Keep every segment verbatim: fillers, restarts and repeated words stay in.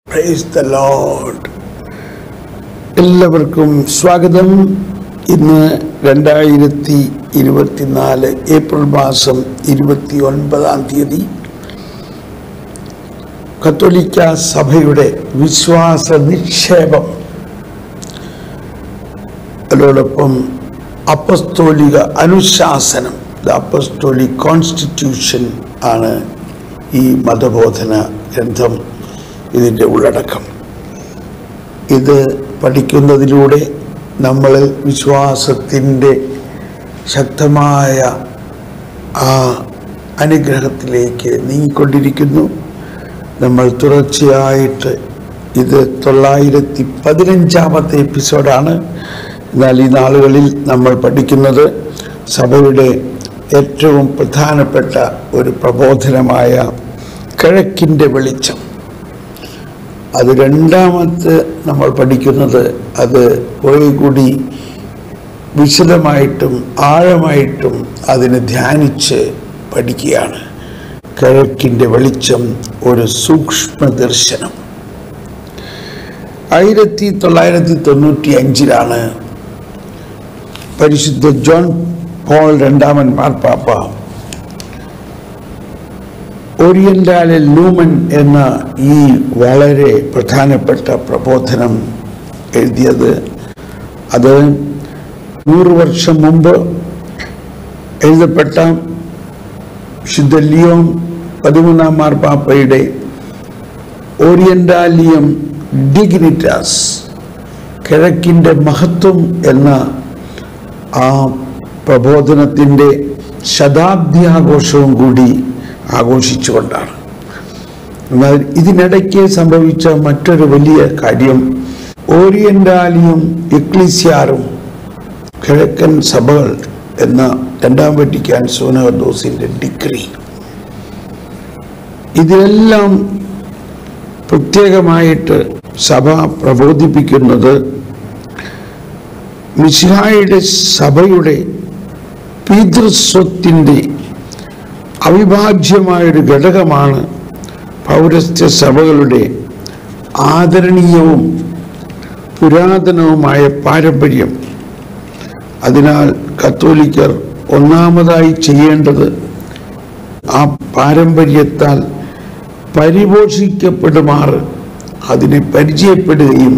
Praise the Lord. എല്ലാവർക്കും സ്വാഗതം. ഇന്ന് രണ്ടായിരത്തി ഇരുപത്തിനാല് ഏപ്രിൽ മാസം ഇരുപത്തി ഒൻപതാം തീയതി കത്തോലിക്ക സഭയുടെ വിശ്വാസ നിക്ഷേപം അതോടൊപ്പം അപ്പസ്തോലിക അനുശാസനം, ദ അപ്പസ്തോലിക് കോൺസ്റ്റിറ്റ്യൂഷൻ ആണ് ഈ മതബോധന ഗ്രന്ഥം. ഇതിൻ്റെ ഉള്ളടക്കം ഇത് പഠിക്കുന്നതിലൂടെ നമ്മൾ വിശ്വാസത്തിൻ്റെ ശക്തമായ ആ അനുഗ്രഹത്തിലേക്ക് നീങ്ങിക്കൊണ്ടിരിക്കുന്നു. നമ്മൾ തുടർച്ചയായിട്ട് ഇത് തൊള്ളായിരത്തി പതിനഞ്ചാമത്തെ എപ്പിസോഡാണ്. എന്നാൽ ഈ നാളുകളിൽ നമ്മൾ പഠിക്കുന്നത് സഭയുടെ ഏറ്റവും പ്രധാനപ്പെട്ട ഒരു പ്രബോധനമായ കിഴക്കിൻ്റെ വെളിച്ചം. അത് രണ്ടാമത്തെ നമ്മൾ പഠിക്കുന്നത് അത് കുറേ കൂടി വിശദമായിട്ടും ആഴമായിട്ടും അതിനെ ധ്യാനിച്ച് പഠിക്കുകയാണ്. കിഴക്കിൻ്റെ വെളിച്ചം, ഒരു സൂക്ഷ്മ ദർശനം. ആയിരത്തി തൊള്ളായിരത്തി തൊണ്ണൂറ്റി അഞ്ചിലാണ് പരിശുദ്ധ ജോൺ പോൾ രണ്ടാമൻ മാർപ്പാപ്പ ഓറിയന്റാലെ ലൂമൻ എന്ന ഈ വളരെ പ്രധാനപ്പെട്ട പ്രബോധനം എഴുതിയത്. അത് നൂറ് വർഷം മുമ്പ് എഴുതപ്പെട്ട വിശുദ്ധ ലിയോൺ പതിമൂന്നാം മാർപ്പാപ്പയുടെ ഓറിയന്റാലിയം ഡിഗ്നിറ്റാസ്, കിഴക്കിൻ്റെ മഹത്വം എന്ന ആ പ്രബോധനത്തിൻ്റെ ശതാബ്ദി ആഘോഷവും കൂടി ആഘോഷിച്ചുകൊണ്ടാണ്. എന്നാൽ ഇതിനിടയ്ക്ക് സംഭവിച്ച മറ്റൊരു വലിയ കാര്യം, ഓറിയന്റാലിയും എക്ലീസിയാറും കിഴക്കൻ സഭകൾ എന്ന രണ്ടാം വത്തിക്കാൻ സൂനഹദോസിൻ്റെ ഡിഗ്രി, ഇതിലെല്ലാം പ്രത്യേകമായിട്ട് സഭ പ്രബോധിപ്പിക്കുന്നത് മിശിഹായുടെ സഭയുടെ പിതൃസ്വത്തിൻ്റെ അവിഭാജ്യമായൊരു ഘടകമാണ് പൗരസ്ത്യ സഭകളുടെ ആദരണീയവും പുരാതനവുമായ പാരമ്പര്യം. അതിനാൽ കത്തോലിക്കർ ഒന്നാമതായി ചെയ്യേണ്ടത് ആ പാരമ്പര്യത്താൽ പരിപോഷിക്കപ്പെടുമാറ് അതിനെ പരിചയപ്പെടുകയും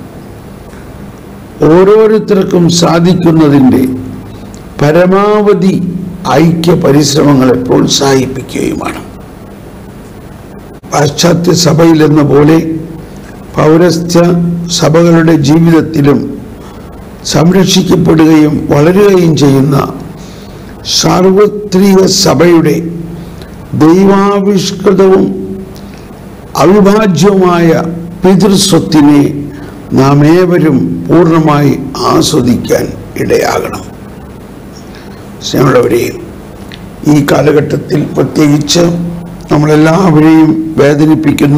ഓരോരുത്തർക്കും സാധിക്കുന്നതിൻ്റെ പരമാവധി ഐക്യ പരിശ്രമങ്ങളെ പ്രോത്സാഹിപ്പിക്കുകയുമാണ്. പാശ്ചാത്യ സഭയിലെന്ന പോലെ പൗരസ്ത്യ സഭകളുടെ ജീവിതത്തിലും സംരക്ഷിക്കപ്പെടുകയും വളരുകയും ചെയ്യുന്ന സാർവത്രിക സഭയുടെ ദൈവാവിഷ്കൃതവും അവിഭാജ്യവുമായ പിതൃസ്വത്തിനെ നാം ഏവരും പൂർണ്ണമായി ആസ്വദിക്കാൻ ഇടയാകണം. സ്നേഹമുള്ളവരെയും, ഈ കാലഘട്ടത്തിൽ പ്രത്യേകിച്ച് നമ്മളെല്ലാവരെയും വേദനിപ്പിക്കുന്ന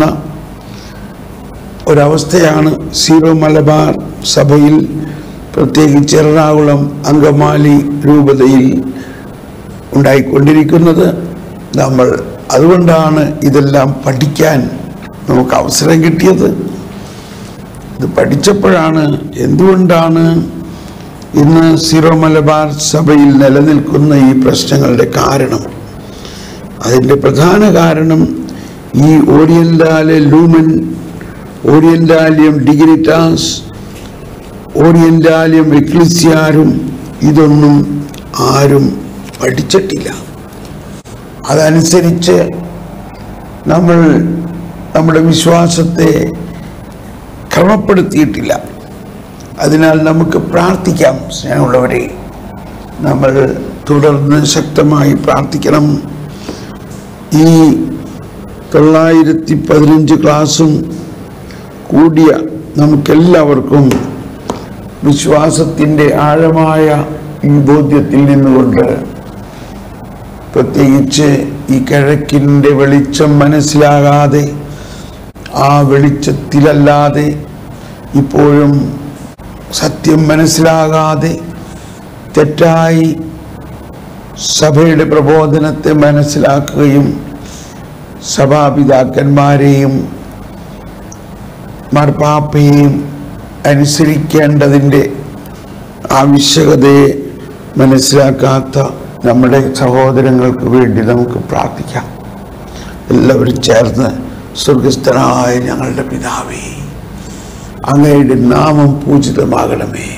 ഒരവസ്ഥയാണ് സീറോ മലബാർ സഭയിൽ, പ്രത്യേകിച്ച് എറണാകുളം അങ്കമാലി രൂപതയിൽ ഉണ്ടായിക്കൊണ്ടിരിക്കുന്നത്. നമ്മൾ അതുകൊണ്ടാണ് ഇതെല്ലാം പഠിക്കാൻ നമുക്ക് അവസരം കിട്ടിയത്. ഇത് പഠിച്ചപ്പോഴാണ് എന്തുകൊണ്ടാണ് ഇന്ന് സീറോ മലബാർ സഭയിൽ നിലനിൽക്കുന്ന ഈ പ്രശ്നങ്ങളുടെ കാരണം. അതിൻ്റെ പ്രധാന കാരണം ഈ Orientale Lumen, Orientalium Dignitas, Orientalium Ecclesiarum ഇതൊന്നും ആരും പഠിച്ചിട്ടില്ല. അതനുസരിച്ച് നമ്മൾ നമ്മുടെ വിശ്വാസത്തെ ക്രമപ്പെടുത്തിയിട്ടില്ല. അതിനാൽ നമുക്ക് പ്രാർത്ഥിക്കാം. സ്നേഹമുള്ളവരെ, നമ്മൾ തുടർന്ന് ശക്തമായി പ്രാർത്ഥിക്കണം. ഈ തൊള്ളായിരത്തി പതിനഞ്ച് ക്ലാസ്സും കൂടിയ നമുക്കെല്ലാവർക്കും വിശ്വാസത്തിൻ്റെ ആഴമായ ഈ ബോധ്യത്തിൽ നിന്നുകൊണ്ട്, പ്രത്യേകിച്ച് ഈ കിഴക്കിൻ്റെ വെളിച്ചം മനസ്സിലാകാതെ, ആ വെളിച്ചത്തിലല്ലാതെ ഇപ്പോഴും സത്യം മനസ്സിലാകാതെ തെറ്റായി സഭയുടെ പ്രബോധനത്തെ മനസ്സിലാക്കുകയും സഭാപിതാക്കന്മാരെയും മാർപ്പാപ്പയും അനുസരിക്കേണ്ടതിൻ്റെ ആവശ്യകതയെ മനസ്സിലാക്കാത്ത നമ്മുടെ സഹോദരങ്ങൾക്ക് വേണ്ടി നമുക്ക് പ്രാർത്ഥിക്കാം. എല്ലാവരും ചേർന്ന് സ്വർഗസ്ഥനായ ഞങ്ങളുടെ പിതാവേ, അങ്ങയുടെ നാമം പൂജിതമാകണമേ,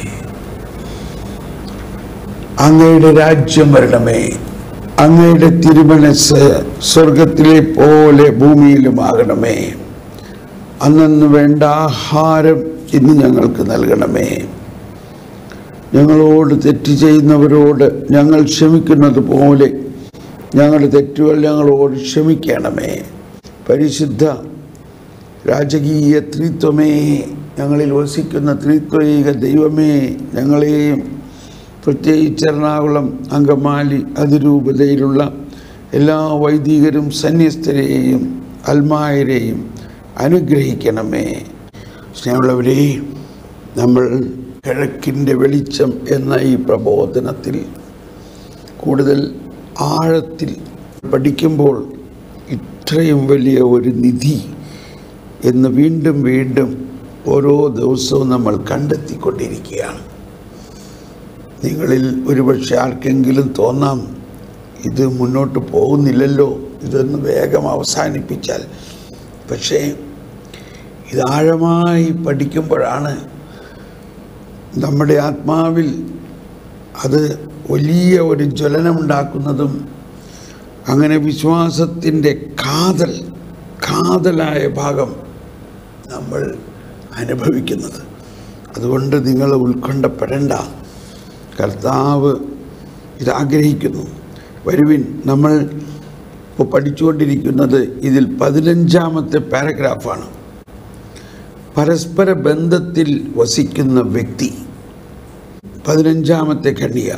അങ്ങയുടെ രാജ്യം വരണമേ, അങ്ങയുടെ തിരുമനസ് സ്വർഗത്തിലെ പോലെ ഭൂമിയിലുമാകണമേ. അന്നു വേണ്ട ആഹാരം ഇന്ന് ഞങ്ങൾക്ക് നൽകണമേ. ഞങ്ങളോട് തെറ്റ് ചെയ്യുന്നവരോട് ഞങ്ങൾ ക്ഷമിക്കുന്നത് പോലെ ഞങ്ങളുടെ തെറ്റുകൾ ഞങ്ങളോട് ക്ഷമിക്കണമേ. പരിശുദ്ധ രാജകീയ ത്രിത്വമേ, ഞങ്ങളിൽ വസിക്കുന്ന ത്രിത്വൈക ദൈവമേ, ഞങ്ങളെയും പ്രത്യേകിച്ച് എറണാകുളം അങ്കമാലി അതിരൂപതയിലുള്ള എല്ലാ വൈദികരും സന്യസ്തരെയും അൽമായരെയും അനുഗ്രഹിക്കണമേ. സ്നേഹമുള്ളവരെ, നമ്മൾ കിഴക്കിൻ്റെ വെളിച്ചം എന്ന ഈ പ്രബോധനത്തിൽ കൂടുതൽ ആഴത്തിൽ പഠിക്കുമ്പോൾ ഇത്രയും വലിയ ഒരു നിധി എന്ന് വീണ്ടും വീണ്ടും ഓരോ ദിവസവും നമ്മൾ കണ്ടെത്തിക്കൊണ്ടിരിക്കുകയാണ്. നിങ്ങളിൽ ഒരുപക്ഷെ ആർക്കെങ്കിലും തോന്നാം, ഇത് മുന്നോട്ട് പോകുന്നില്ലല്ലോ, ഇതൊന്ന് വേഗം അവസാനിപ്പിച്ചാൽ. പക്ഷേ ഇത് ആഴമായി പഠിക്കുമ്പോഴാണ് നമ്മുടെ ആത്മാവിൽ അത് വലിയ ഒരു ജ്വലനമുണ്ടാക്കുന്നതും അങ്ങനെ വിശ്വാസത്തിൻ്റെ കാതൽ കാതലായ ഭാഗം നമ്മൾ അനുഭവിക്കുന്നത്. അതുകൊണ്ട് നിങ്ങൾ ഉത്കണ്ഠപ്പെടേണ്ട. കർത്താവ് ഇതാഗ്രഹിക്കുന്നു. വരുവിൻ, നമ്മൾ ഇപ്പോൾ പഠിച്ചുകൊണ്ടിരിക്കുന്നത് ഇതിൽ പതിനഞ്ചാമത്തെ പാരഗ്രാഫാണ്. പരസ്പര ബന്ധത്തിൽ വസിക്കുന്ന വ്യക്തി, പതിനഞ്ചാമത്തെ ഖണ്ഡിക.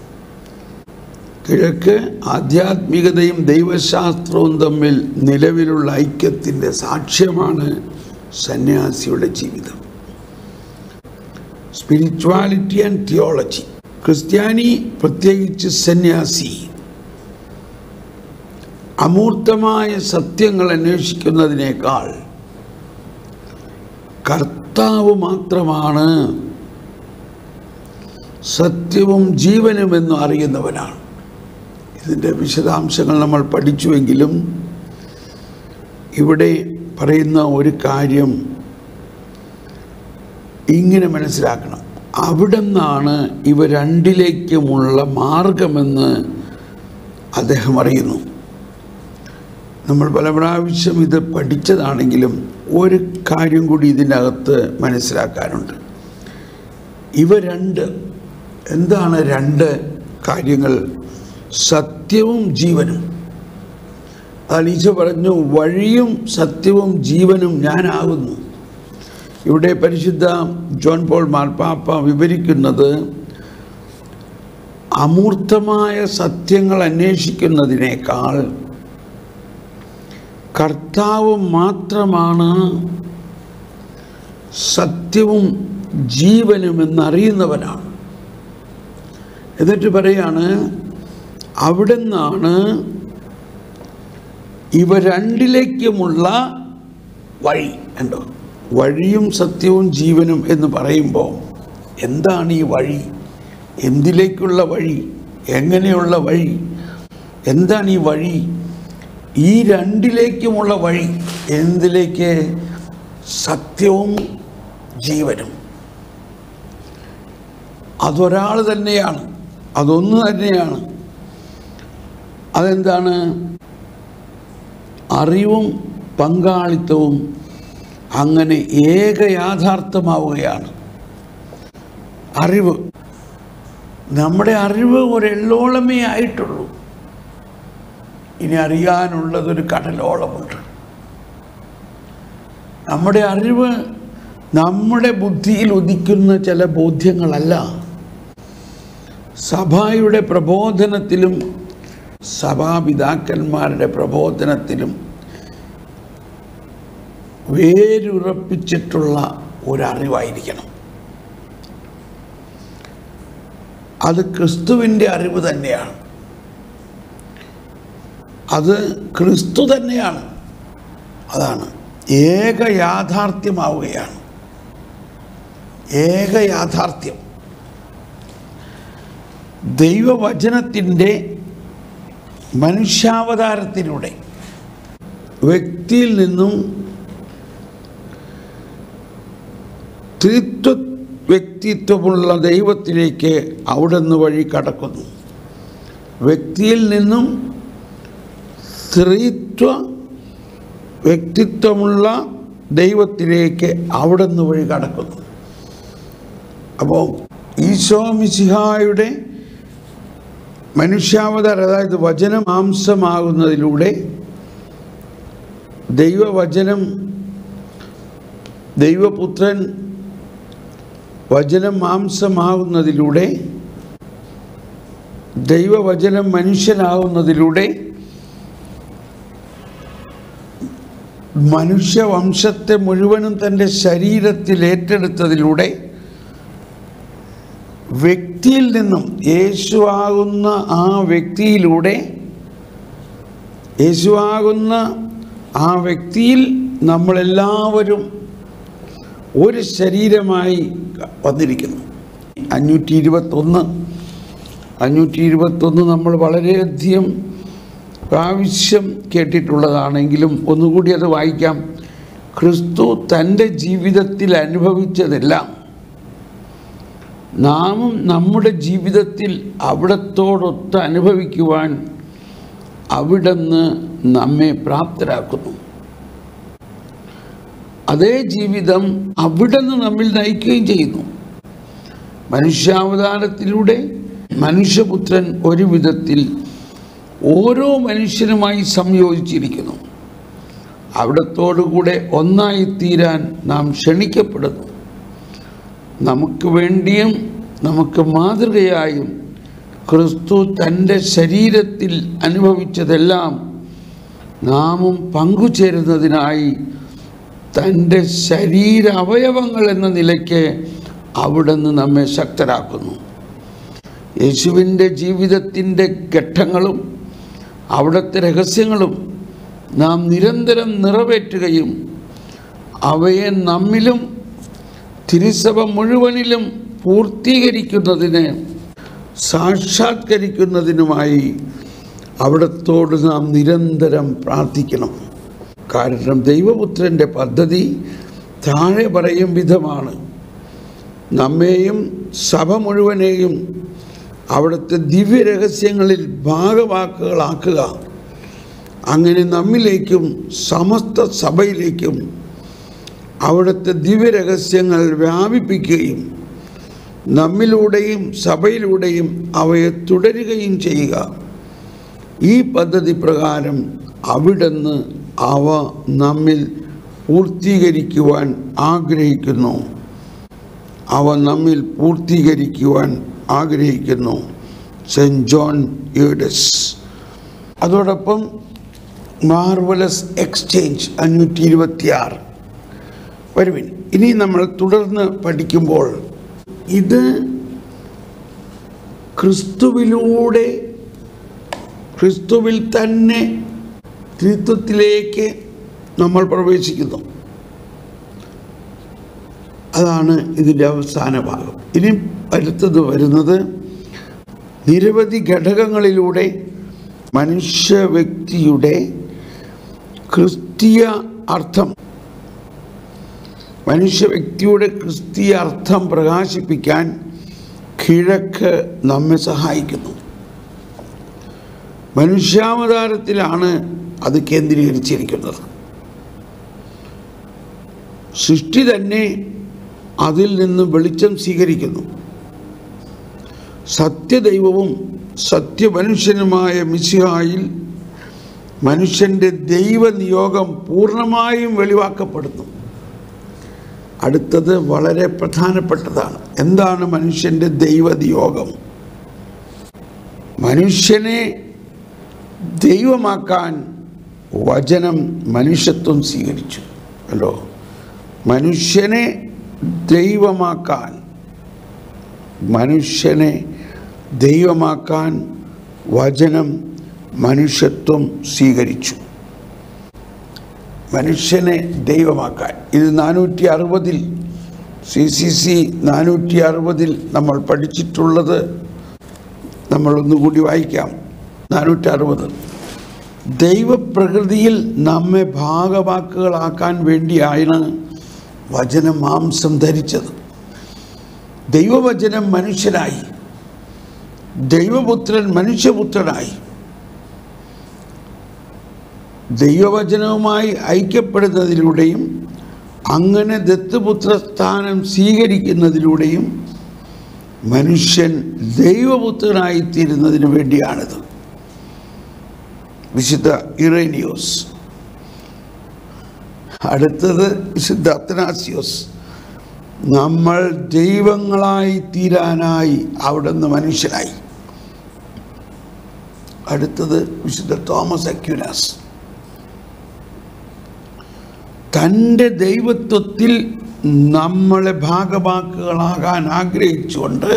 കിഴക്ക് ആധ്യാത്മികതയും ദൈവശാസ്ത്രവും തമ്മിൽ നിലവിലുള്ള ഐക്യത്തിൻ്റെ സാക്ഷ്യമാണ് സന്യാസിയുടെ ജീവിതം. Spirituality and theology. ക്രിസ്ത്യാനി, പ്രത്യേകിച്ച് സന്യാസി, അമൂർത്തമായ സത്യങ്ങൾ അന്വേഷിക്കുന്നതിനേക്കാൾ കർത്താവ് മാത്രമാണ് സത്യവും ജീവനുമെന്ന് അറിയുന്നവനാണ്. ഇതിൻ്റെ വിശദാംശങ്ങൾ നമ്മൾ പഠിച്ചുവെങ്കിലും ഇവിടെ പറയുന്ന ഒരു കാര്യം ഇങ്ങനെ മനസ്സിലാക്കണം. അവിടെ നിന്നാണ് ഇവ രണ്ടിലേക്കുമുള്ള മാർഗമെന്ന് അദ്ദേഹം അറിയുന്നു. നമ്മൾ പല പ്രാവശ്യം ഇത് പഠിച്ചതാണെങ്കിലും ഒരു കാര്യം കൂടി ഇതിനകത്ത് മനസ്സിലാക്കാനുണ്ട്. ഇവ രണ്ട് എന്താണ്? രണ്ട് കാര്യങ്ങൾ: സത്യവും ജീവനും. അതാണ് ഈശോ പറഞ്ഞു, വഴിയും സത്യവും ജീവനും ഞാനാകുന്നു. ഇവിടെ പരിശുദ്ധ ജോൺ പോൾ മാർപ്പാപ്പ വിവരിക്കുന്നത് അമൂർത്തമായ സത്യങ്ങൾ അന്വേഷിക്കുന്നതിനേക്കാൾ കർത്താവ് മാത്രമാണ് സത്യവും ജീവനുമെന്നറിയുന്നവനാണ്. എന്നിട്ട് പറയാണ്, അവിടെ നിന്നാണ് ഇവ രണ്ടിലേക്കുമുള്ള വഴി. ഉണ്ടോ? വഴിയും സത്യവും ജീവനും എന്ന് പറയുമ്പോൾ എന്താണ് ഈ വഴി? എന്തിലേക്കുള്ള വഴി? എങ്ങനെയുള്ള വഴി? എന്താണ് ഈ വഴി? ഈ രണ്ടിലേക്കുമുള്ള വഴി. എന്തിലേക്ക്? സത്യവും ജീവനും. അതൊരാൾ തന്നെയാണ്, അതൊന്നു തന്നെയാണ്. അതെന്താണ്? അറിവും പങ്കാളിത്തവും അങ്ങനെ ഏക യാഥാർത്ഥ്യമാവുകയാണ്. അറിവ്, നമ്മുടെ അറിവ് ഒരു എള്ളോളമേ ആയിട്ടുള്ളൂ. ഇനി അറിയാനുള്ളതൊരു കടലോളമുണ്ട്. നമ്മുടെ അറിവ് നമ്മുടെ ബുദ്ധിയിൽ ഉദിക്കുന്ന ചില ബോധ്യങ്ങളല്ല. സഭയുടെ പ്രബോധനത്തിലും സഭാപിതാക്കന്മാരുടെ പ്രബോധനത്തിലും വേരുറപ്പിച്ചിട്ടുള്ള ഒരറിവായിരിക്കണം. അത് ക്രിസ്തുവിൻ്റെ അറിവ് തന്നെയാണ്. അത് ക്രിസ്തു തന്നെയാണ്. അതാണ് ഏക യാഥാർത്ഥ്യമാവുകയാണ്. ഏക യാഥാർത്ഥ്യം ദൈവവചനത്തിൻ്റെ മനുഷ്യാവതാരത്തിലൂടെ വ്യക്തിയിൽ നിന്നും ത്രിത്വ വ്യക്തിത്വമുള്ള ദൈവത്തിലേക്ക് അവിടുന്ന് വഴി കടക്കുന്നു. വ്യക്തിയിൽ നിന്നും ത്രിത്വ വ്യക്തിത്വമുള്ള ദൈവത്തിലേക്ക് അവിടുന്ന് വഴി കടക്കുന്നു. അപ്പോൾ ഈശോ മിശിഹായുടെ മനുഷ്യാവതാരം, അതായത് വചനം മാംസമാകുന്നതിലൂടെ ദൈവവചനം, ദൈവപുത്രൻ വചനം മാംസമാകുന്നതിലൂടെ, ദൈവവചനം മനുഷ്യനാകുന്നതിലൂടെ മനുഷ്യവംശത്തെ മുഴുവനും തൻ്റെ ശരീരത്തിൽ ഏറ്റെടുത്തതിലൂടെ വ്യക്തിയിൽ നിന്നും യേശുവാകുന്ന ആ വ്യക്തിയിലൂടെ യേശുവാകുന്ന ആ വ്യക്തിയിൽ നമ്മളെല്ലാവരും ഒരു ശരീരമായി വന്നിരിക്കുന്നു. അഞ്ഞൂറ്റി ഇരുപത്തൊന്ന് അഞ്ഞൂറ്റി ഇരുപത്തൊന്ന് നമ്മൾ വളരെയധികം പ്രാവശ്യം കേട്ടിട്ടുള്ളതാണെങ്കിലും ഒന്നുകൂടി അത് വായിക്കാം. ക്രിസ്തു തൻ്റെ ജീവിതത്തിൽ അനുഭവിച്ചതെല്ലാം നാമും നമ്മുടെ ജീവിതത്തിൽ അവിടത്തോടൊത്ത് അനുഭവിക്കുവാൻ അവിടുന്ന് നമ്മെ പ്രാപ്തരാക്കുന്നു. അതേ ജീവിതം അവിടുന്ന് നമ്മിൽ നയിക്കുകയും ചെയ്യുന്നു. മനുഷ്യാവതാരത്തിലൂടെ മനുഷ്യപുത്രൻ ഒരു വിധത്തിൽ ഓരോ മനുഷ്യനുമായി സംയോജിച്ചിരിക്കുന്നു. അവിടത്തോടുകൂടെ ഒന്നായിത്തീരാൻ നാം ക്ഷണിക്കപ്പെടുന്നു. നമുക്ക് വേണ്ടിയും നമുക്ക് മാതൃകയായും ക്രിസ്തു തൻ്റെ ശരീരത്തിൽ അനുഭവിച്ചതെല്ലാം നാമും പങ്കുചേരുന്നതിനായി തൻ്റെ ശരീര അവയവങ്ങൾ എന്ന നിലയ്ക്ക് അവിടുന്ന് നമ്മെ ശക്തരാക്കുന്നു. യേശുവിൻ്റെ ജീവിതത്തിൻ്റെ ഘട്ടങ്ങളും അവിടുത്തെ രഹസ്യങ്ങളും നാം നിരന്തരം നിറവേറ്റുകയും അവയെ നമ്മിലും തിരുസഭ മുഴുവനിലും പൂർത്തീകരിക്കുന്നതിന് സാക്ഷാത്കരിക്കുന്നതിനുമായി അവിടത്തോട് നാം നിരന്തരം പ്രാർത്ഥിക്കണം. കാരണം ദൈവപുത്രൻ്റെ പദ്ധതി താഴെ പറയും വിധമാണ്: നമ്മെയും സഭ മുഴുവനെയും അവിടുത്തെ ദിവ്യരഹസ്യങ്ങളിൽ ഭാഗവാക്കുകളാക്കുക. അങ്ങനെ നമ്മിലേക്കും സമസ്ത സഭയിലേക്കും അവിടുത്തെ ദിവ്യരഹസ്യങ്ങൾ വ്യാപിപ്പിക്കുകയും നമ്മിലൂടെയും സഭയിലൂടെയും അവയെ തുടരുകയും ചെയ്യുക. ഈ പദ്ധതി പ്രകാരം അവിടുന്ന് അവ നമ്മിൽ പൂർത്തീകരിക്കുവാൻ ആഗ്രഹിക്കുന്നു അവ നമ്മിൽ പൂർത്തീകരിക്കുവാൻ ആഗ്രഹിക്കുന്നു സെൻറ്റ് ജോൺ യൂഡസ്. അതോടൊപ്പം മാർവലസ് എക്സ്ചേഞ്ച് അഞ്ഞൂറ്റി ഇരുപത്തിയാറ് വരുവിൻ. ഇനി നമ്മൾ തുടർന്ന് പഠിക്കുമ്പോൾ ഇത് ക്രിസ്തുവിലൂടെ ക്രിസ്തുവിൽ തന്നെ ത്രിത്വത്തിലേക്ക് നമ്മൾ പ്രവേശിക്കുന്നു. അതാണ് ഇതിൻ്റെ അവസാന ഭാഗം. ഇനി അടുത്തത് വരുന്നത് നിരവധി ഘടകങ്ങളിലൂടെ മനുഷ്യ വ്യക്തിയുടെ ക്രിസ്തീയ അർത്ഥം മനുഷ്യ വ്യക്തിയുടെ ക്രിസ്തീയ അർത്ഥം പ്രകാശിപ്പിക്കാൻ കിഴക്ക് നമ്മെ സഹായിക്കുന്നു. മനുഷ്യാവതാരത്തിലാണ് അത് കേന്ദ്രീകരിച്ചിരിക്കുന്നത്. സൃഷ്ടി തന്നെ അതിൽ നിന്ന് വെളിച്ചം സ്വീകരിക്കുന്നു. സത്യദൈവവും സത്യമനുഷ്യനുമായ മിശിഹായിൽ മനുഷ്യൻ്റെ ദൈവനിയോഗം പൂർണ്ണമായും വെളിവാക്കപ്പെടുന്നു. അടുത്തത് വളരെ പ്രധാനപ്പെട്ടതാണ്. എന്താണ് മനുഷ്യൻ്റെ ദൈവനിയോഗം? മനുഷ്യനെ ദൈവമാക്കാൻ വചനം മനുഷ്യത്വം സ്വീകരിച്ചു അല്ലോ. മനുഷ്യനെ ദൈവമാക്കാൻ മനുഷ്യനെ ദൈവമാക്കാൻ വചനം മനുഷ്യത്വം സ്വീകരിച്ചു. മനുഷ്യനെ ദൈവമാക്കാൻ. ഇത് നാനൂറ്റി അറുപതിൽ സി സി സി നാനൂറ്റി അറുപതിൽ നമ്മൾ പഠിച്ചിട്ടുള്ളത് നമ്മളൊന്നുകൂടി വായിക്കാം. നാനൂറ്റി അറുപത് ദൈവപ്രകൃതിയിൽ നമ്മെ ഭാഗവാക്കുകളാക്കാൻ വേണ്ടിയാണ് വചനം മാംസം ധരിച്ചത്. ദൈവവചനം മനുഷ്യനായി, ദൈവപുത്രൻ മനുഷ്യപുത്രനായി. ദൈവവചനവുമായി ഐക്യപ്പെടുന്നതിലൂടെയും അങ്ങനെ ദത്തുപുത്രസ്ഥാനം സ്വീകരിക്കുന്നതിലൂടെയും മനുഷ്യൻ ദൈവപുത്രനായിത്തീരുന്നതിന് വേണ്ടിയാണിത്. വിശുദ്ധ ഇറേനിയോസ്. അടുത്തത് വിശുദ്ധ അത്തനാസിയോസ്. നമ്മൾ ദൈവങ്ങളായി തീരാനായി അവിടുന്ന് മനുഷ്യനായി. അടുത്തത് വിശുദ്ധ തോമസ് അക്വിനാസ്. തൻ്റെ ദൈവത്വത്തിൽ നമ്മളെ ഭാഗവാക്കുകളാകാൻ ആഗ്രഹിച്ചുകൊണ്ട്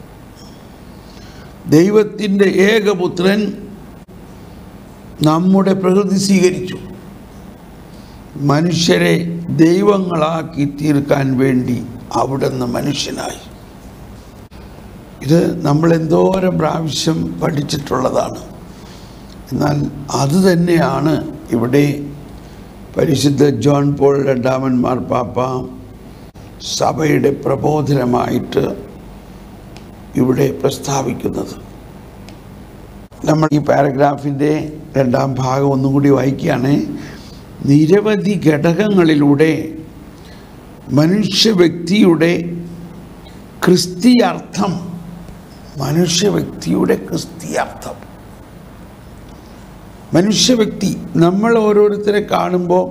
ദൈവത്തിൻ്റെ ഏകപുത്രൻ നമ്മുടെ പ്രകൃതി സ്വീകരിച്ചു. മനുഷ്യരെ ദൈവങ്ങളാക്കി തീർക്കാൻ വേണ്ടി അവിടുന്ന് മനുഷ്യനായി. ഇത് നമ്മൾ എന്തോരം പ്രാവശ്യം പഠിച്ചിട്ടുള്ളതാണ്. എന്നാൽ അതുതന്നെയാണ് ഇവിടെ പരിശുദ്ധ ജോൺ പോൾ രണ്ടാമൻ മാർപ്പാപ്പ സഭയുടെ പ്രബോധനമായിട്ട് ഇവിടെ പ്രസ്താവിക്കുന്നത്. നമ്മൾ ഈ പാരഗ്രാഫിൻ്റെ രണ്ടാം ഭാഗം ഒന്നും കൂടി വായിക്കുകയാണ്. നിരവധി ഘടകങ്ങളിലൂടെ മനുഷ്യ വ്യക്തിയുടെ ക്രിസ്തീയാർത്ഥം മനുഷ്യ വ്യക്തിയുടെ ക്രിസ്തീയാർത്ഥം മനുഷ്യ വ്യക്തി നമ്മൾ ഓരോരുത്തരെ കാണുമ്പോൾ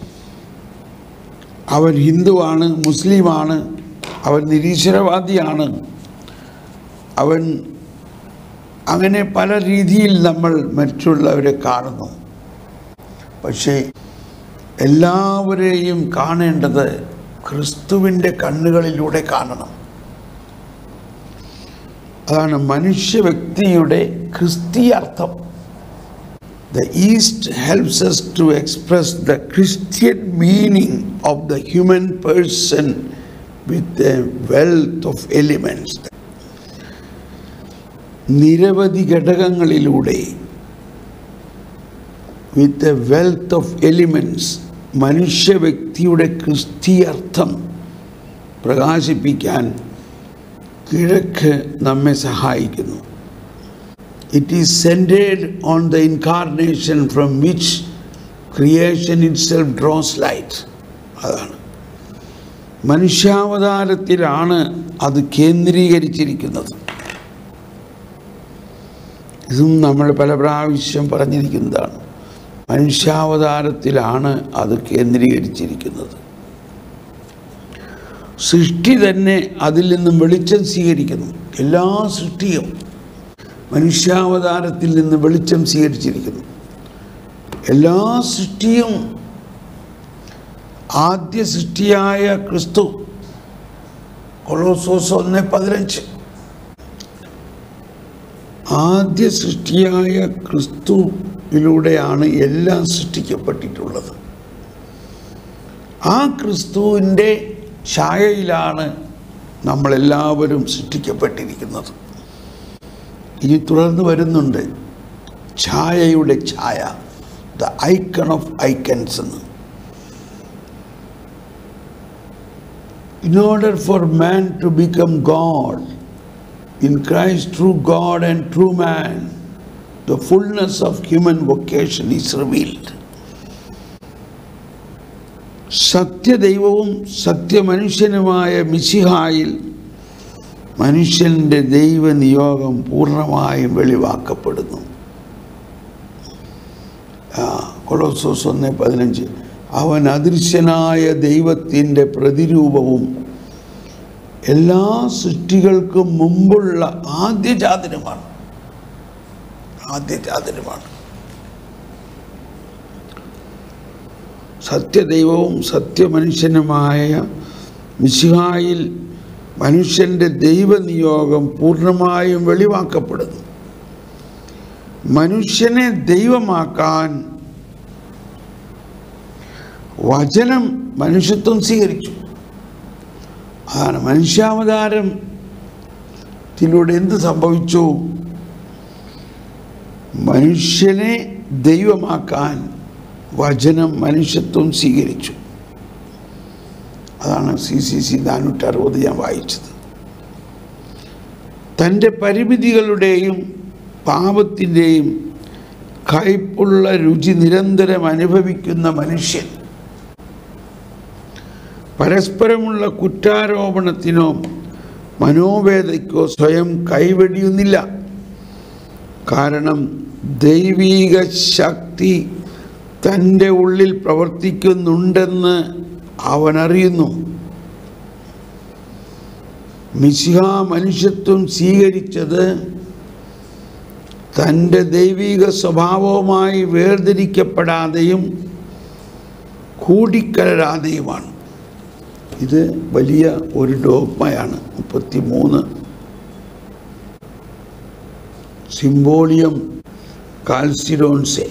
അവൻ ഹിന്ദുവാണ്, മുസ്ലിമാണ്, അവൻ നിരീശ്വരവാദിയാണ്, അവൻ അങ്ങനെ പല രീതിയിൽ നമ്മൾ മറ്റുള്ളവരെ കാണുന്നു. പക്ഷേ എല്ലാവരെയും കാണേണ്ടത് ക്രിസ്തുവിൻ്റെ കണ്ണുകളിലൂടെ കാണണം. അതാണ് മനുഷ്യ വ്യക്തിയുടെ ക്രിസ്തീയാർത്ഥം. The East helps us to express the Christian meaning of the human person with a wealth of elements. നിരവധി ഘടകങ്ങളിലൂടെ with a wealth of elements മനുഷ്യ വ്യക്തിയുടെ ക്രിസ്തീയാർത്ഥം പ്രകാശിപ്പിക്കാൻ കിഴക്ക് നമ്മെ സഹായിക്കുന്നു. It is centered on the incarnation from which creation itself draws light. അതാണ് മനുഷ്യാവതാരത്തിലാണ് അത് കേന്ദ്രീകരിച്ചിരിക്കുന്നത്. ഇതും നമ്മൾ പല പ്രാവശ്യം പറഞ്ഞിരിക്കുന്നതാണ്. മനുഷ്യാവതാരത്തിലാണ് അത് കേന്ദ്രീകരിച്ചിരിക്കുന്നത്. സൃഷ്ടി തന്നെ അതിൽ നിന്നും വെളിച്ചം സ്വീകരിക്കുന്നു. എല്ലാ സൃഷ്ടിയും മനുഷ്യാവതാരത്തിൽ നിന്ന് വെളിച്ചം സ്വീകരിച്ചിരിക്കുന്നു. എല്ലാ സൃഷ്ടിയും ആദ്യ സൃഷ്ടിയായ ക്രിസ്തു, കൊളോസോസ് ഒന്ന് പതിനഞ്ച്, ആദ്യ സൃഷ്ടിയായ ക്രിസ്തുവിലൂടെയാണ് എല്ലാം സൃഷ്ടിക്കപ്പെട്ടിട്ടുള്ളത്. ആ ക്രിസ്തുവിൻ്റെ ഛായയിലാണ് നമ്മളെല്ലാവരും സൃഷ്ടിക്കപ്പെട്ടിരിക്കുന്നത്. ഇനി തുടർന്ന് വരുന്നുണ്ട് ഛായയുടെ ഛായ, ദ ഐക്കൺ ഓഫ് ഐക്കൺസ് എന്ന്. In order for man to become God, in Christ true God and true man, the fullness of human vocation is revealed. സത്യദൈവവും സത്യമനുഷ്യനുമായ മിശിഹായിൽ മനുഷ്യൻ്റെ ദൈവനിയോഗം പൂർണ്ണമായും വെളിവാക്കപ്പെടുന്നു. കൊളോസോസ് ഒന്ന് പതിനഞ്ച്. അവൻ അദൃശ്യനായ ദൈവത്തിൻ്റെ പ്രതിരൂപവും എല്ലാ സൃഷ്ടികൾക്കും മുമ്പുള്ള ആദ്യജാതനുമാണ്. ആദ്യജാതനുമാണ്. സത്യദൈവവും സത്യമനുഷ്യനുമായ മിശിഹായിൽ മനുഷ്യൻ്റെ ദൈവനിയോഗം പൂർണ്ണമായും വെളിവാക്കപ്പെടുന്നു. മനുഷ്യനെ ദൈവമാക്കാൻ വചനം മനുഷ്യത്വം സ്വീകരിച്ചു. അതാണ് മനുഷ്യാവതാരത്തിലൂടെ എന്ത് സംഭവിച്ചു? മനുഷ്യനെ ദൈവമാക്കാൻ വചനം മനുഷ്യത്വം സ്വീകരിച്ചു. അതാണ് സി സി സി നാനൂറ്റി അറുപത് ഞാൻ വായിച്ചത്. തൻ്റെ പരിമിതികളുടെയും പാപത്തിൻ്റെയും കയ്പുള്ള രുചി നിരന്തരം അനുഭവിക്കുന്ന മനുഷ്യൻ പരസ്പരമുള്ള കുറ്റാരോപണത്തിനോ മനോവേദയ്ക്കോ സ്വയം കൈവെടിയുന്നില്ല. കാരണം ദൈവീക ശക്തി തൻ്റെ ഉള്ളിൽ പ്രവർത്തിക്കുന്നുണ്ടെന്ന് അവനറിയുന്നു. മിശിഹ മനുഷ്യത്വം സ്വീകരിച്ചത് തൻ്റെ ദൈവിക സ്വഭാവവുമായി വേർതിരിക്കപ്പെടാതെയും കൂടിക്കലരാതെയുമാണ്. ഇത് വലിയ ഒരു ഡോഗ്മയാണ്. മുപ്പത്തി മൂന്ന് സിംബോളിയം കാൽസിഡോൺസെ,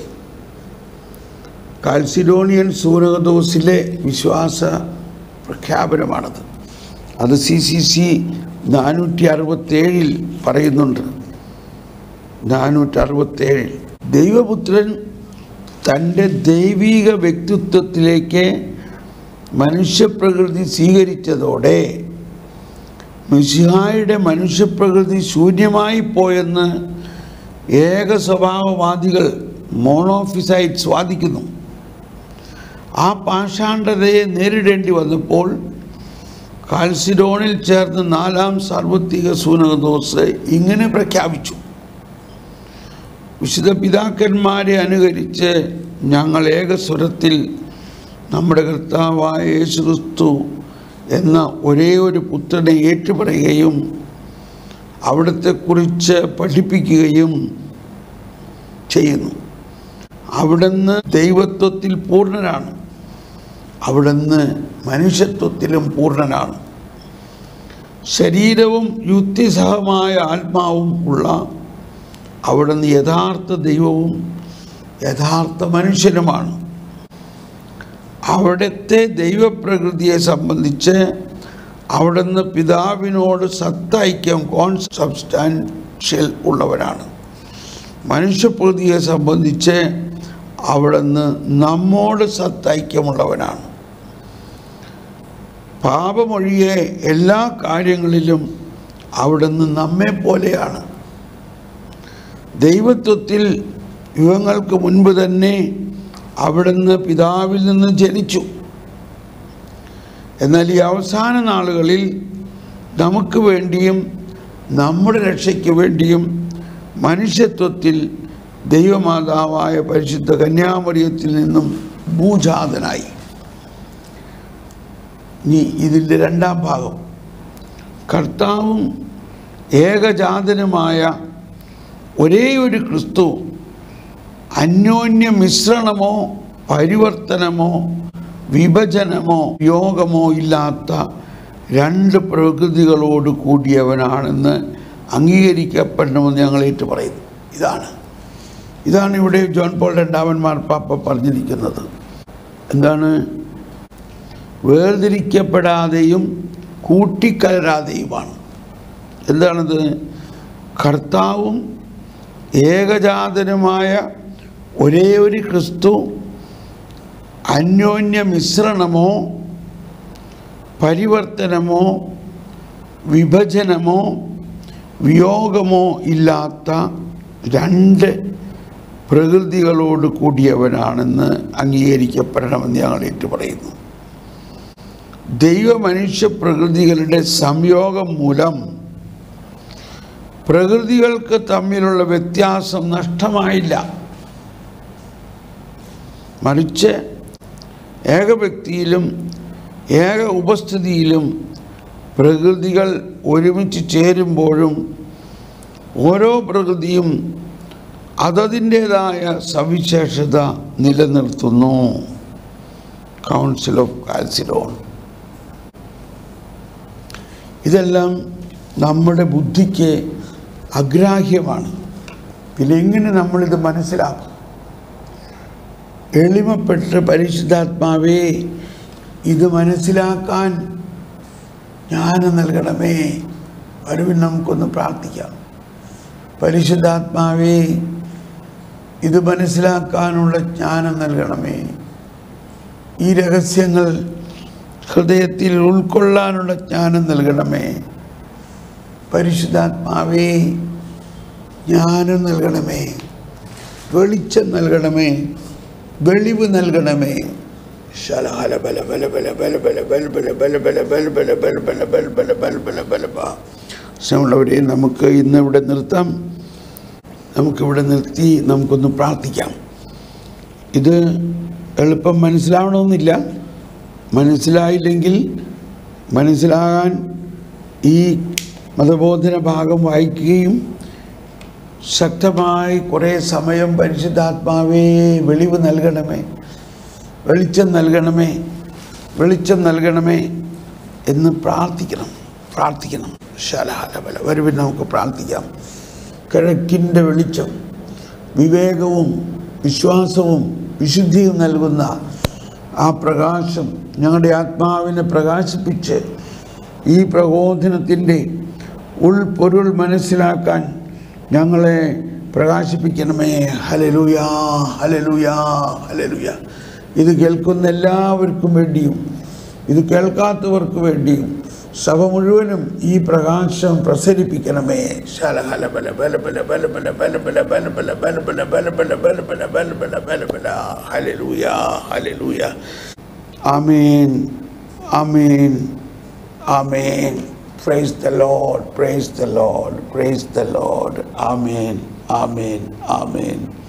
കാൽസിഡോണിയൻ സൂനകദോസിലെ വിശ്വാസ പ്രഖ്യാപനമാണത്. അത് സി സി സി നാനൂറ്റി അറുപത്തേഴിൽ പറയുന്നുണ്ട്. നാനൂറ്റി അറുപത്തേഴിൽ ദൈവപുത്രൻ തൻ്റെ ദൈവിക വ്യക്തിത്വത്തിലേക്ക് മനുഷ്യപ്രകൃതി സ്വീകരിച്ചതോടെ മിശിഹായുടെ മനുഷ്യപ്രകൃതി ശൂന്യമായി പോയെന്ന് ഏക സ്വഭാവവാദികൾ മോണോഫിസൈറ്റ്സ് വാദിക്കുന്നു. ആ പാഷാണ്ഡതയെ നേരിടേണ്ടി വന്നപ്പോൾ കാൽസിഡോണിൽ ചേർന്ന് നാലാം സാർവത്രിക സൂനകദോസ് ഇങ്ങനെ പ്രഖ്യാപിച്ചു: വിശുദ്ധ പിതാക്കന്മാരെ അനുകരിച്ച് ഞങ്ങൾ ഏകസ്വരത്തിൽ നമ്മുടെ കർത്താവായ യേശുക്രിസ്തു എന്ന ഒരേ ഒരു പുത്രനെ ഏറ്റുപറയുകയും അവിടത്തെക്കുറിച്ച് പഠിപ്പിക്കുകയും ചെയ്യുന്നു. അവിടുന്ന് ദൈവത്വത്തിൽ പൂർണ്ണനാണ്, അവിടുന്ന് മനുഷ്യത്വത്തിലും പൂർണ്ണനാണ്. ശരീരവും യുക്തിസഹമായ ആത്മാവും ഉള്ള അവിടുന്ന് യഥാർത്ഥ ദൈവവും യഥാർത്ഥ മനുഷ്യനുമാണ്. അവിടുത്തെ ദൈവപ്രകൃതിയെ സംബന്ധിച്ച് അവിടുന്ന് പിതാവിനോട് സത്തൈക്യം കോൺസബ്സ്റ്റാൻഷ്യൽ ഉള്ളവനാണ്. മനുഷ്യപ്രകൃതിയെ സംബന്ധിച്ച് അവിടുന്ന് നമ്മോട് സത്തൈക്യമുള്ളവനാണ്. പാപമൊഴിയെ എല്ലാ കാര്യങ്ങളിലും അവിടുന്ന് നമ്മെ പോലെയാണ്. ദൈവത്വത്തിൽ യുഗങ്ങൾക്ക് മുൻപ് തന്നെ അവിടുന്ന് പിതാവിൽ നിന്ന് ജനിച്ചു. എന്നാൽ ഈ അവസാന നാളുകളിൽ നമുക്ക് വേണ്ടിയും നമ്മുടെ രക്ഷയ്ക്ക് വേണ്ടിയും മനുഷ്യത്വത്തിൽ ദൈവമാതാവായ പരിശുദ്ധ കന്യാമറിയത്തിൽ നിന്നും ഭൂജാതനായി. ഇനി ഇതിൻ്റെ രണ്ടാം ഭാഗം, കർത്താവും ഏകജാതനുമായ ഒരേ ഒരു ക്രിസ്തു അന്യോന്യ മിശ്രണമോ പരിവർത്തനമോ വിഭജനമോ യോഗമോ ഇല്ലാത്ത രണ്ട് പ്രകൃതികളോട് കൂടിയവനാണെന്ന് അംഗീകരിക്കപ്പെടണമെന്ന് ഞങ്ങൾ ഏറ്റു പറയുന്നു. ഇതാണ് ഇതാണ് ഇവിടെ ജോൺ പോൾ രണ്ടാമൻ മാർപ്പാപ്പ പറഞ്ഞിരിക്കുന്നത്. എന്താണ്? വേർതിരിക്കപ്പെടാതെയും കൂട്ടിക്കലരാതെയുമാണ്. എന്താണത്? കർത്താവും ഏകജാതനുമായ ഒരേ ഒരു ക്രിസ്തു അന്യോന്യ മിശ്രണമോ പരിവർത്തനമോ വിഭജനമോ വിയോഗമോ ഇല്ലാത്ത രണ്ട് പ്രകൃതികളോട് കൂടിയവനാണെന്ന് അംഗീകരിക്കപ്പെടണമെന്ന് ഞങ്ങൾ ഏറ്റു പറയുന്നു. ദൈവമനുഷ്യ പ്രകൃതികളുടെ സംയോഗം മൂലം പ്രകൃതികൾക്ക് തമ്മിലുള്ള വ്യത്യാസം നഷ്ടമായില്ല. മറിച്ച് ഏക വ്യക്തിയിലും ഏക ഉപസ്ഥിതിയിലും പ്രകൃതികൾ ഒരുമിച്ച് ചേരുമ്പോഴും ഓരോ പ്രകൃതിയും അതതിൻ്റേതായ സവിശേഷത നിലനിർത്തുന്നു. Council of Chalcedon. ഇതെല്ലാം നമ്മുടെ ബുദ്ധിക്ക് അഗ്രാഹ്യമാണ്. ഇതിലെങ്ങനെ നമ്മളിത് മനസ്സിലാക്കും? എളിമപ്പെട്ട് പരിശുദ്ധാത്മാവേ ഇത് മനസ്സിലാക്കാൻ ജ്ഞാനം നൽകണമേ. വരുവിൻ നമുക്കൊന്ന് പ്രാർത്ഥിക്കാം. പരിശുദ്ധാത്മാവേ ഇത് മനസ്സിലാക്കാനുള്ള ജ്ഞാനം നൽകണമേ. ഈ രഹസ്യങ്ങൾ ഹൃദയത്തിൽ ഉൾക്കൊള്ളാനുള്ള ജ്ഞാനം നൽകണമേ. പരിശുദ്ധാത്മാവേ ജ്ഞാനം നൽകണമേ, വെളിച്ചം നൽകണമേ, വെളിവ് നൽകണമേ. ശലഹല ബല ബല ബല ബല ബല ബല ബല ബല ബല ബല ബല ബല ബല ബല ബല ബല ബല ബല ബ. സ്നേഹമുള്ളവരെ, നമുക്ക് ഇന്ന് ഇവിടെ നിർത്താം. നമുക്കിവിടെ നിർത്തി നമുക്കൊന്ന് പ്രാർത്ഥിക്കാം. ഇത് എളുപ്പം മനസ്സിലാവണമെന്നില്ല. മനസ്സിലായില്ലെങ്കിൽ മനസ്സിലാകാൻ ഈ മതബോധന ഭാഗം വായിക്കുകയും ശക്തമായി കുറേ സമയം പരിശുദ്ധാത്മാവേ വെളിവ് നൽകണമേ, വെളിച്ചം നൽകണമേ, വെളിച്ചം നൽകണമേ എന്ന് പ്രാർത്ഥിക്കണം പ്രാർത്ഥിക്കണം ശലഹലബല. വരുവിൻ നമുക്ക് പ്രാർത്ഥിക്കാം. കിഴക്കിൻ്റെ വെളിച്ചം, വിവേകവും വിശ്വാസവും വിശുദ്ധിയും നൽകുന്ന ആ പ്രകാശം ഞങ്ങളുടെ ആത്മാവിനെ പ്രകാശിപ്പിച്ച് ഈ പ്രബോധനത്തിൻ്റെ ഉൾപ്പൊരുൾ മനസ്സിലാക്കാൻ ഞങ്ങളെ പ്രകാശിപ്പിക്കണമേ. ഹല്ലേലൂയാ, ഹല്ലേലൂയാ, ഹല്ലേലൂയാ. ഇത് കേൾക്കുന്ന എല്ലാവർക്കും വേണ്ടിയും ഇത് കേൾക്കാത്തവർക്ക് വേണ്ടിയും സഭ മുഴുവനും ഈ പ്രകാശം പ്രസരിപ്പിക്കണമേ. ശലഹലബല ബല ബല ബല ബല ബല ബല ബല ബല ബല ബല ബല ബല ബല ബല ബല ബല ബല ബല. ഹല്ലേലൂയാ, ഹല്ലേലൂയാ. ആമേൻ, ആമേൻ, ആമേൻ. Praise the Lord, praise the Lord, praise the Lord. Amen, amen, amen.